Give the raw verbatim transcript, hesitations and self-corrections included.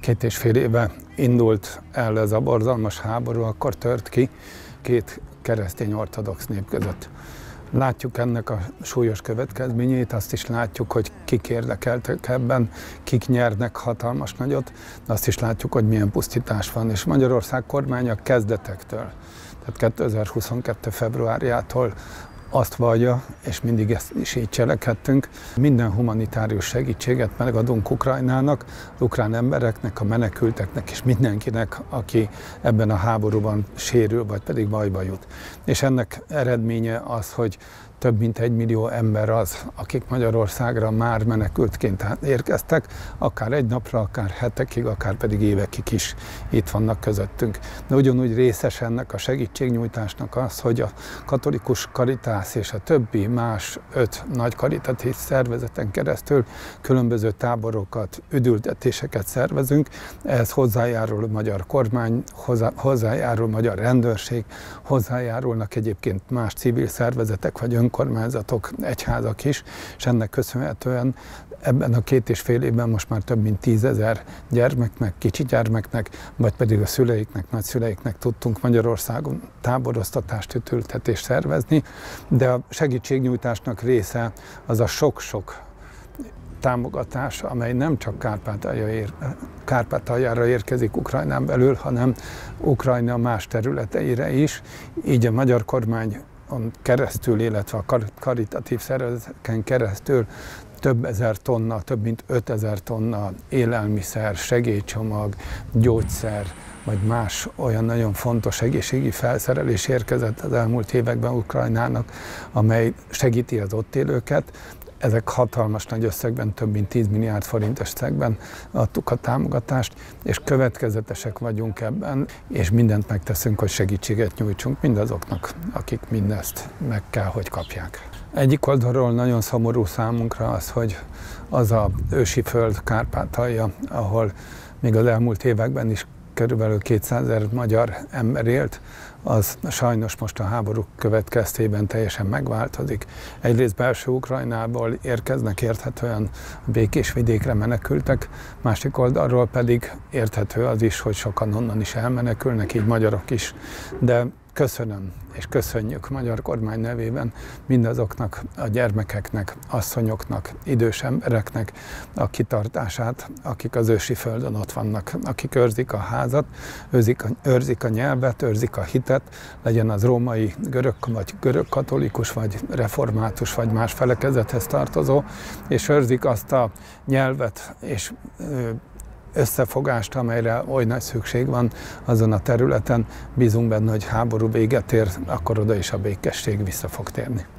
Két és fél éve indult el ez a borzalmas háború, akkor tört ki két keresztény ortodox nép között. Látjuk ennek a súlyos következményeit, azt is látjuk, hogy kik érdekeltek ebben, kik nyernek hatalmas nagyot, de azt is látjuk, hogy milyen pusztítás van. És Magyarország kormánya kezdetektől, tehát kétezer-huszonkettő februárjától azt vallja, és mindig ezt is így cselekedtünk, minden humanitárius segítséget megadunk Ukrajnának, az ukrán embereknek, a menekülteknek és mindenkinek, aki ebben a háborúban sérül, vagy pedig bajba jut. És ennek eredménye az, hogy több mint egy millió ember az, akik Magyarországra már menekültként érkeztek, akár egy napra, akár hetekig, akár pedig évekig is itt vannak közöttünk. De ugyanúgy részes ennek a segítségnyújtásnak az, hogy a Katolikus Caritas és a többi más öt nagy karitatív szervezeten keresztül különböző táborokat, üdültetéseket szervezünk. Ehhez hozzájárul a magyar kormány, hozzá, hozzájárul a magyar rendőrség, hozzájárulnak egyébként más civil szervezetek vagy önkormányzatok, egyházak is, és ennek köszönhetően ebben a két és fél évben most már több mint tízezer gyermeknek, kicsi gyermeknek, vagy pedig a szüleiknek, nagyszüleiknek tudtunk Magyarországon táboroztatást, üdültetést szervezni, de a segítségnyújtásnak része az a sok-sok támogatás, amely nem csak Kárpátalja ér, Kárpátaljára érkezik Ukrajnán belül, hanem Ukrajna más területeire is. Így a magyar kormány keresztül, illetve a karitatív szervezeteken keresztül több ezer tonna, több mint ötezer tonna élelmiszer, segélycsomag, gyógyszer, vagy más olyan nagyon fontos egészségi felszerelés érkezett az elmúlt években Ukrajnának, amely segíti az ott élőket. Ezek hatalmas nagy összegben, több mint tíz milliárd forint összegben adtuk a támogatást, és következetesek vagyunk ebben, és mindent megteszünk, hogy segítséget nyújtsunk mindazoknak, akik mindezt meg kell, hogy kapják. Egyik oldalról nagyon szomorú számunkra az, hogy az a ősi föld, Kárpátalja, ahol még az elmúlt években is körülbelül kétszázezer magyar ember élt, az sajnos most a háború következtében teljesen megváltozik. Egyrészt belső Ukrajnából érkeznek érthetően békés vidékre menekültek, másik oldalról pedig érthető az is, hogy sokan onnan is elmenekülnek, így magyarok is. De köszönöm, és köszönjük a magyar kormány nevében mindazoknak a gyermekeknek, asszonyoknak, idős embereknek a kitartását, akik az ősi földön ott vannak, akik őrzik a házat, őrzik a, őrzik a nyelvet, őrzik a hitet, legyen az római görög, vagy görög katolikus, vagy református, vagy más felekezethez tartozó, és őrzik azt a nyelvet és összefogást, amelyre oly nagy szükség van azon a területen. Bízunk benne, hogy háború véget ér, akkor oda is a békesség vissza fog térni.